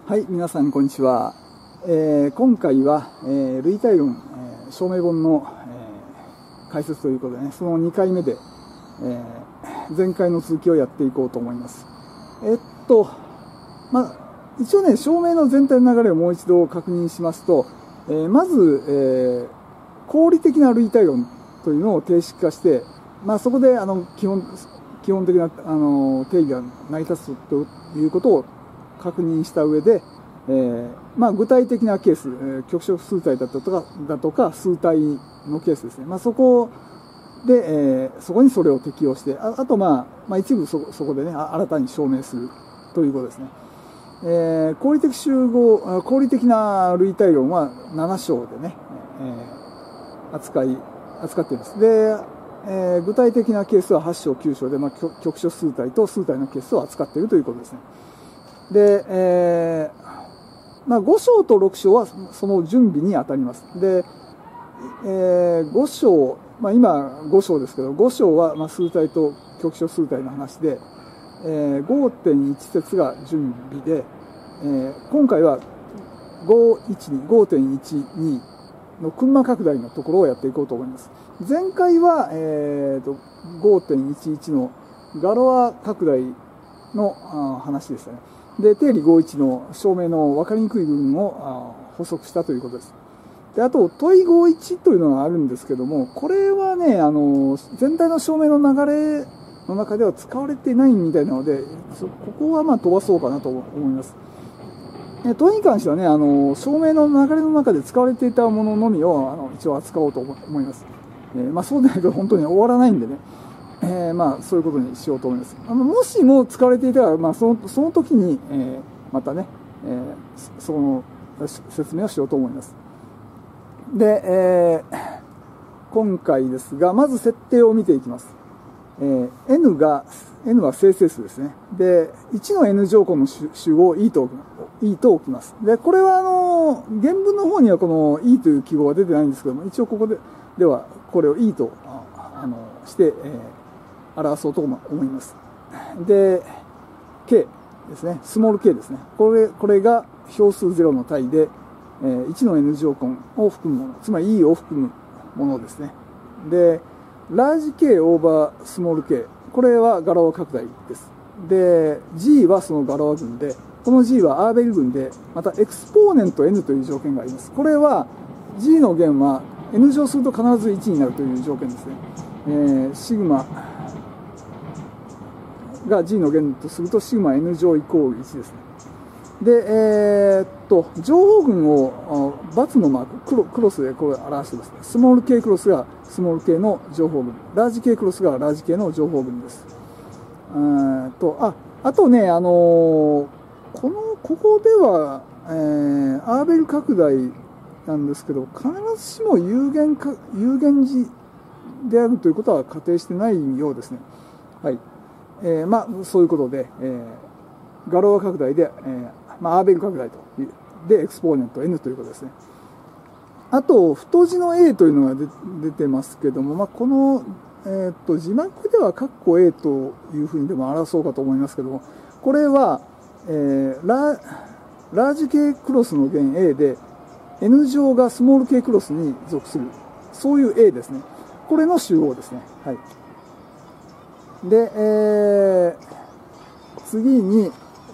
はい、皆さんこんにちは。今回は、類体論、証明本の、解説ということでね、その2回目で、前回の続きをやっていこうと思います。一応ね、証明の全体の流れをもう一度確認しますと、まず、合理的な類体論というのを定式化して、そこで基本的な定義が成り立つということを確認した上で、具体的なケース、局所数体だとか数体のケースですね。そこで、そこにそれを適用して、あと一部そこでね、新たに証明するということですね。合理的な類体論は7章でね、扱っています。で、具体的なケースは8章9章で、局所数体と数体のケースを扱っているということですね。で、5章と6章はその準備に当たります。で、5章、今5章ですけど、5章は数体と局所数体の話で、5.1 節が準備で、今回は 5.12 の群馬拡大のところをやっていこうと思います。前回は、5.11 のガロア拡大の話でしたね。で、定理51の証明の分かりにくい部分を補足したということです。で、あと問い51というのがあるんですけども、これはね、全体の証明の流れの中では使われていないみたいなので、ここは飛ばそうかなと思います。問いに関してはね、証明の流れの中で使われていたもののみを一応扱おうと思います。そうでないと本当に終わらないんでね。そういうことにしようと思います。もしも使われていたら、その時に、またね、その説明をしようと思います。で、今回ですが、まず設定を見ていきます。N は整数ですね。で、1の N 乗項の集合を E と置きます。で、これは原文の方にはこの E という記号は出てないんですけども、一応ここではこれを E として、表そうと思います。で、K ですね。スモール K ですね。これが小数0の対で、1の N 乗項を含むもの、つまり E を含むものですね。で、ラージ K オーバースモール K、これはガラワ拡大です。で、G はそのガラワ群で、この G はアーベル群で、またエクスポーネント N という条件があります。これは G の弦は N 乗すると必ず1になるという条件ですね。シグマが G の弦とするとシグマ N 乗イコール1ですね。で、乗法群を×のマーク、クロスでこれ表しています。スモール K クロスがスモール K の乗法群、ラージ K クロスがラージ K の乗法群です。あとね、ここでは、アーベル拡大なんですけど、必ずしも有限次であるということは仮定してないようですね。はい。そういうことで、ガロア拡大で、アーベル拡大というでエクスポーネント N ということですね。あと太字の A というのが出てますけども、この、字幕では括弧 A というふうにでも表そうかと思いますけども、これは、ラージ K クロスの弦 A で N 乗がスモール K クロスに属する、そういう A ですね。これの集合ですね。はい。で、次に、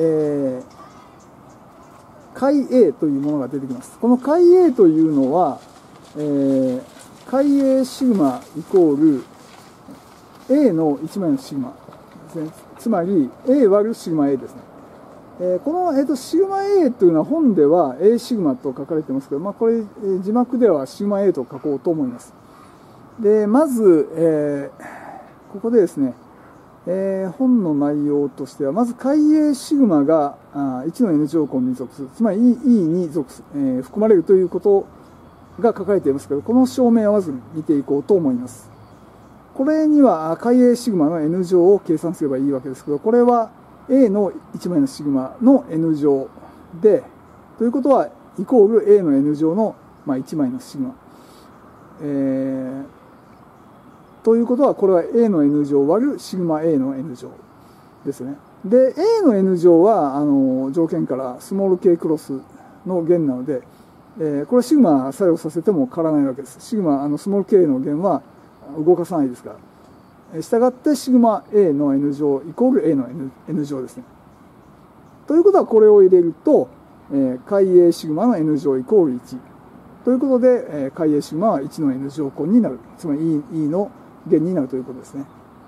解 A というものが出てきます。この解 A というのは、解 A シグマイコール A の1枚のシグマですね。つまり A 割るシグマ A ですね。この、シグマ A というのは本では A シグマと書かれてますけど、これ、字幕ではシグマ A と書こうと思います。で、まず、ここでですね、本の内容としては、まず解 A シグマが1の N 乗項に属する、つまり E に含まれるということが書かれていますけど、この証明をまず見ていこうと思います。これには解 A シグマの N 乗を計算すればいいわけですけど、これは A の1枚のシグマの N 乗で、ということはイコール A の N 乗の1枚のシグマ。ということは、これは A の N 乗割るシグマ A の N 乗ですね。 で A の N 乗は条件からスモール k クロスの弦なので、これシグマ作用させても変わらないわけです。シグマスモール k の弦は動かさないですから、したがってシグマ A の N 乗イコール A の N 乗ですね。ということはこれを入れると、解 A シグマの N 乗イコール1ということで、解 A シグマは1の N 乗根になる、つまり E の弦になるということですね。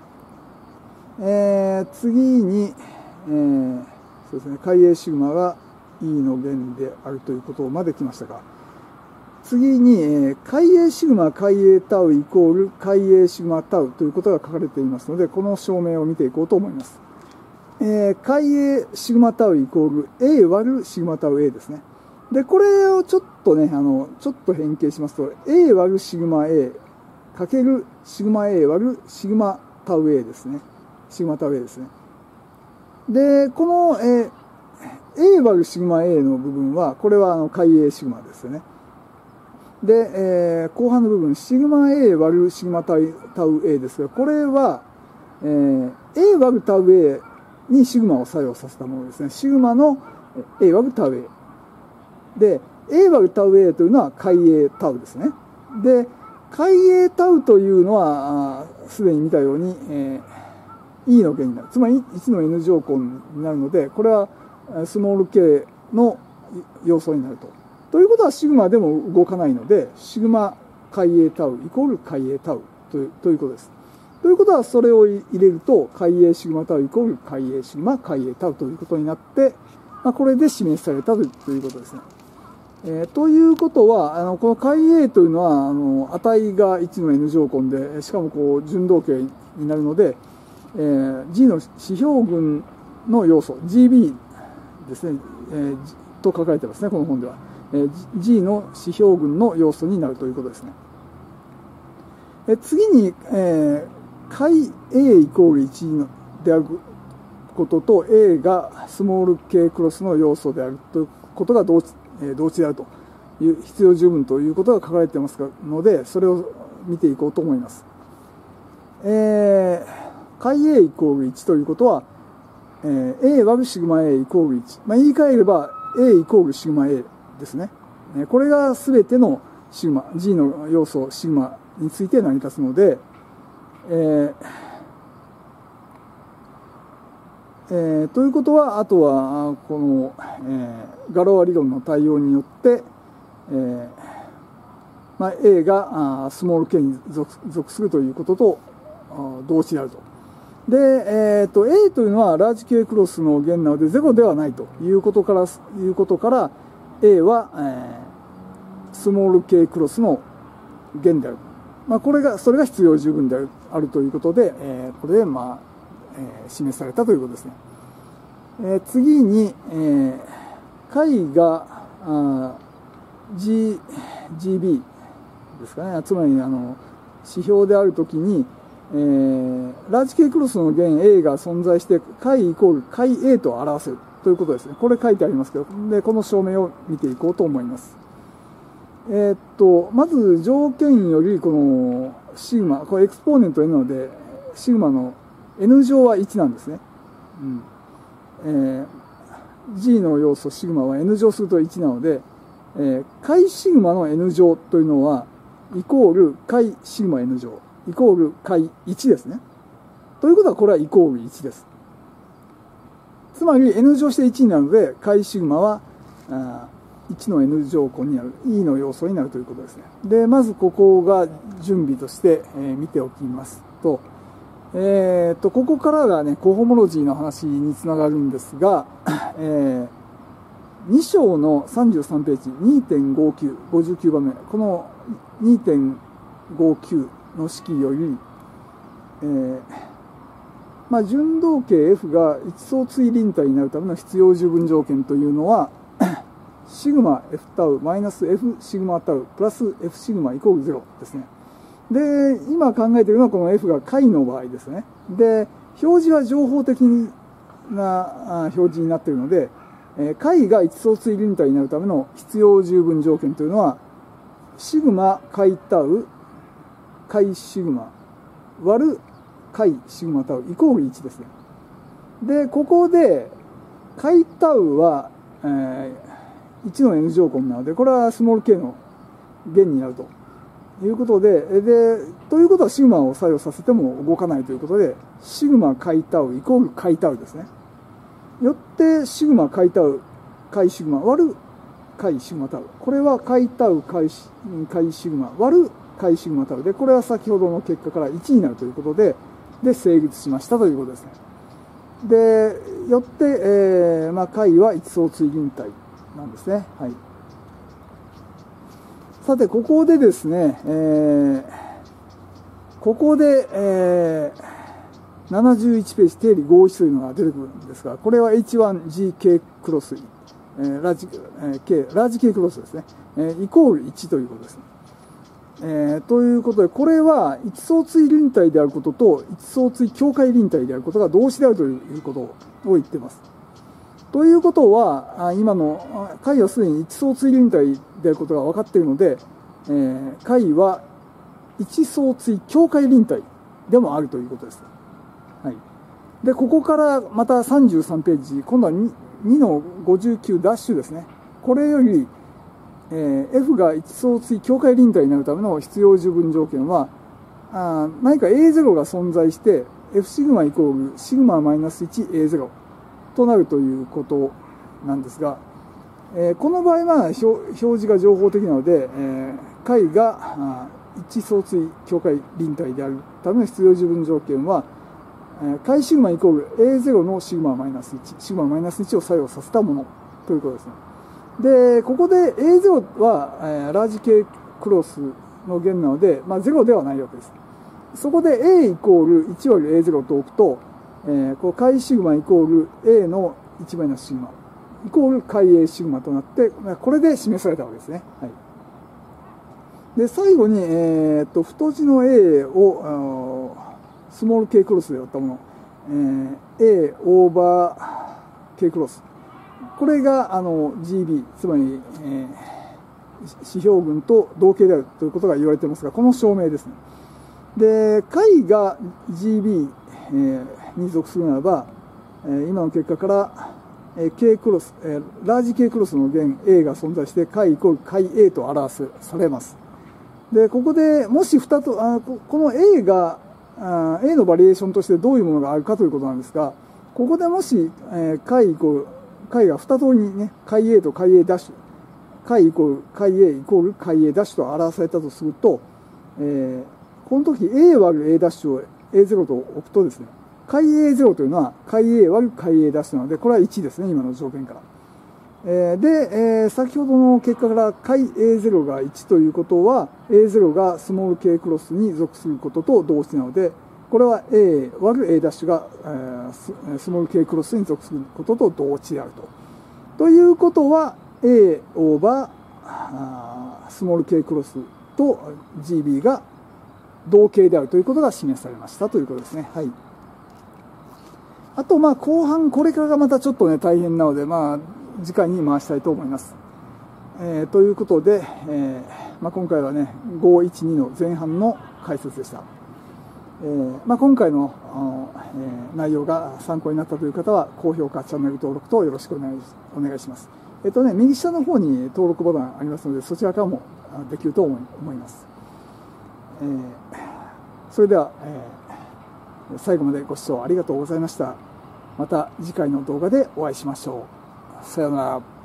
次に、そうですね、解 A シグマが E の弦であるということまで来ましたが、次に、解 A シグマ解 A タウイコール解 A シグマタウということが書かれていますので、この証明を見ていこうと思います。解 A シグマタウイコール A 割るシグマタウ A ですね。で、これをちょっとね、ちょっと変形しますと、A 割るシグマ A かけるシグマ A 割るシグマタウ A ですね。シグマタウ A ですね。で、この、A 割るシグマ A の部分は、これは解 A シグマですよね。で、後半の部分、シグマ A 割るシグマタウ A ですが、これは、A 割るタウ A にシグマを作用させたものですね。シグマの A 割るタウ A。で、A 割るタウ A というのは解 A タウですね。で、解 A タウというのは、すでに見たように、E の弦になる。つまり1の N 乗根になるので、これはスモール k の要素になると。ということはシグマでも動かないので、シグマ解 A タウイコール解 A タウということです。ということはそれを入れると、解 A シグマタウイコール解 A シグマ解 A タウということになって、これで示されたということですね。ということは、この解 A というのは、値が1の N 乗根で、しかもこう順動形になるので、G の指標群の要素、GB ですね、と書かれてますね、この本では。G の指標群の要素になるということですね。次に、解 A イコール1であることと A がスモール k クロスの要素であるということが同値であるという必要十分ということが書かれていますので、それを見ていこうと思います。解 A イコール1ということは、A 割るシグマ A イコール1。言い換えれば A イコールシグマ A ですね。これが全てのシグマ、G の要素シグマについて成り立つので、ということは、あとはこの、ガロア理論の対応によって、A がスモール k に属するということと同値であると。で、A というのはラージ k クロスの弦なので0ではないということから、A は、スモール k クロスの弦である。それが必要十分であるということで、これで、示されたということですね。次に、解がGB ですかね。つまり指標であるときに、ラージ k クロスの弦 A が存在して解イコール解 A と表せるということですね。これ書いてありますけど、でこの証明を見ていこうと思います。まず条件よりこのシグマ、これエクスポーネント N なのでシグマの N 乗は1なんですね。G の要素シグマは N 乗すると1なので、解シグマの N 乗というのはイコール解シグマ N 乗イコール解1ですね。ということはこれはイコール1です。つまり N 乗して1になるので解シグマは1の N 乗根になる E の要素になるということですね。でまずここが準備として、見ておきますと、ここからがねコホモロジーの話につながるんですが、2章の33ページ 2.59 59番目、この 2.59 の式より、順動形 F が一相対輪体になるための必要十分条件というのはシグマ F タウマイナス F シグマタウプラス F シグマイコール0ですね。で今考えているのはこの F が解の場合ですね。で表示は情報的な表示になっているので、解が一相対輪体になるための必要十分条件というのはシグマ解タウ解シグマ割る解シグマタウイコール1ですね。 で、ここで、解タウは、1の N 乗根なので、これはスモール k の弦になるということで、ということはシグマを作用させても動かないということで、シグマ解タウイコール解タウですね。よって、シグマ解タウ、解シグマ割る解シグマタウ。これは解タウ解シグマ割る解シグマタウで、これは先ほどの結果から1になるということで、成立しましたということですね。で、よって、解は一相対臨体なんですね。はい。さて、ここでですね、ここで、71ページ定理合一というのが出てくるんですが、これは H1GK クロス、ラージKクロスですね、イコール1ということですね。ということで、これは一相対臨体であることと一相対境界臨体であることが同時であるということを言っています。ということは、今の解はすでに一相対臨体であることが分かっているので、解は一相対境界臨体でもあるということです。はい。で、ここからまた33ページ、今度は 2の59ダッシュですね。これより、F が一相対境界臨体になるための必要十分条件は、何か A0 が存在して、F シグマイコールシグママイナス 1A0 となるということなんですが、この場合は表示が情報的なので、解が一相対境界臨体であるための必要十分条件は、解シグマイコール A0 のシグママイナス1、シグママイナス1を作用させたものということですね。で、ここで A0 は、ラージ K クロスの弦なので、0ではないわけです。そこで A イコール1割る A0 と置くと、こう解シグマイコール A の1マイナスシグマイコール解 A シグマとなって、これで示されたわけですね。はい。で、最後に、太字の A をスモール K クロスで割ったもの、A オーバー K クロス。これがGB、つまり、指標群と同型であるということが言われていますが、この証明ですね。で、解が GB、に属するならば、今の結果から、K クロス、ラージ K クロスの弦 A が存在して、解イコール解 A と表されます。で、ここでもし2つ、この A が、A のバリエーションとしてどういうものがあるかということなんですが、ここでもし、解イコール、解が2通りにね、解 A と解 A ダッシュ、解イコール解 A イコール解 A ダッシュと表されたとすると、この時 A 割る A ダッシュを A0 と置くとですね、解 A0 というのは解 A 割る解 A ダッシュなので、これは1ですね、今の条件から。で、先ほどの結果から解 A0 が1ということは、A0 がスモール K クロスに属することと同時なので、これは A 割る A ダッシュがスモール K クロスに属することと同値であると。ということは、A オーバースモール K クロスと GB が同型であるということが示されましたということですね。はい。あと、後半、これからがまたちょっとね、大変なので、次回に回したいと思います。ということで、今回はね、512の前半の解説でした。今回の、内容が参考になったという方は、高評価、チャンネル登録とよろしくお願いします。右下の方に登録ボタンありますので、そちらからもできると思います。それでは、最後までご視聴ありがとうございました。また次回の動画でお会いしましょう。さようなら。